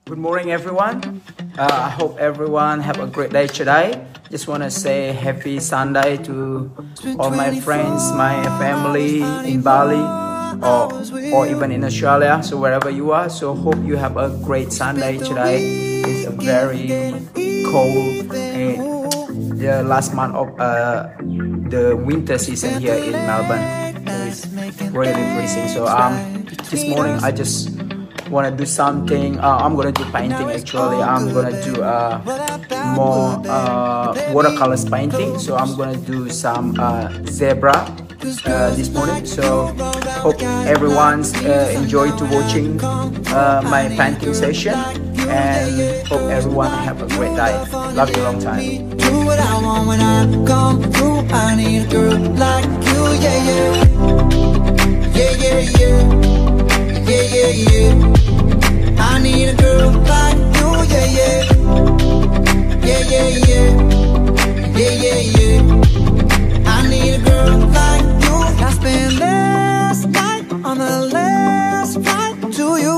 Good morning, everyone. I hope everyone have a great day today. Just want to say happy Sunday to all my friends, my family in Bali, or even in Australia. So wherever you are, so hope you have a great Sunday today. It's a very cold the last month of the winter season here in Melbourne. So it's really freezing. So this morning I just want to do something. I'm gonna do painting. Actually, I'm gonna do more watercolors painting. So I'm gonna do some zebra this morning. So hope everyone's enjoyed to watching my painting session, and hope everyone have a great day. Love you a long time. Do what I want when I come through. I need a girl like you, yeah, yeah. Yeah, yeah, yeah. Yeah, yeah, yeah. I need a girl like you, yeah, yeah. Yeah, yeah, yeah. Yeah, yeah, yeah. I need a girl like you. I spent last night on the last flight to you.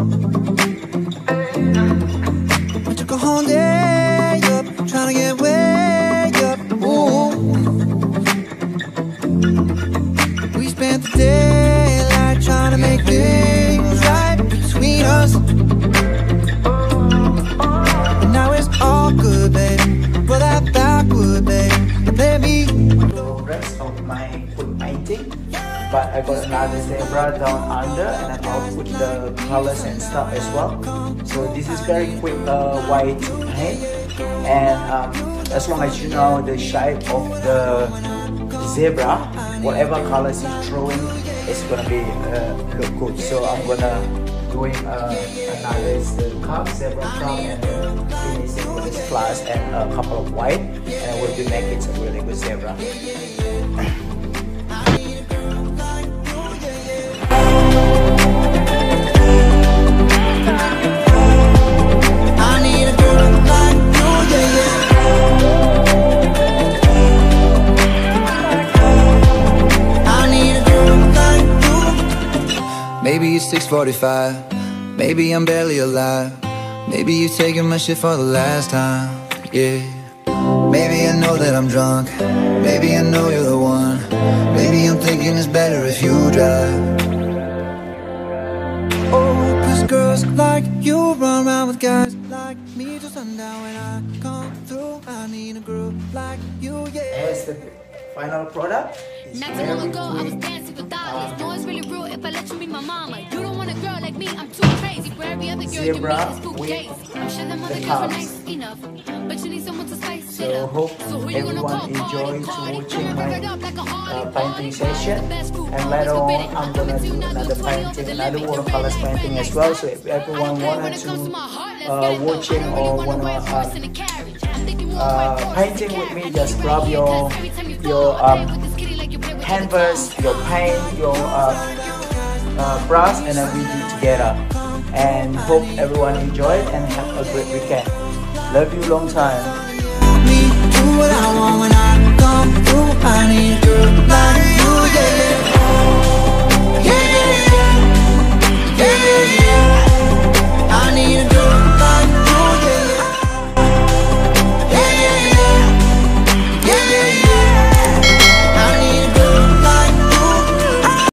I took a whole day up, trying to get way up. Ooh. We spent the daylight trying to make things right between us. But now it's all good, babe. Roll that backward, babe, and let me. The rest of my foot painting, but I got another zebra down under, and then I'll put the colors and stuff as well. So this is very quick way to paint, and as long as you know the shape of the zebra, whatever colors you're drawing, it's gonna be look good. So I'm gonna doing another cup, zebra cup, and then finishing with this glass and a couple of white, and we'll be making some really good zebra. Maybe it's 6:45, maybe I'm barely alive. Maybe you're taking my shit for the last time, yeah. Maybe I know that I'm drunk, maybe I know you're the one. Maybe I'm thinking it's better if you drive. Oh, cause girls like you run around with guys like me till sundown. When I come through, I need a girl like you, yeah. As the final product, not too long ago, I was dancing for dollars. No, it's really real if I let you be my mama. You don't want a girl like me, I'm too crazy. For every other girl you meet is too gazy. I'm sure them other girls are nice enough, but you need someone to spice it up. hope everyone enjoyed watching my painting session, and later on I'm gonna do another painting, another watercolors painting as well. So if everyone wanted to watching or wanna painting with me, just grab your canvas, your paint, your brush, and then we do together. And hope everyone enjoyed and have a great weekend. Love you long time. Do what I want when I come through. I need a girl like you, yeah, yeah.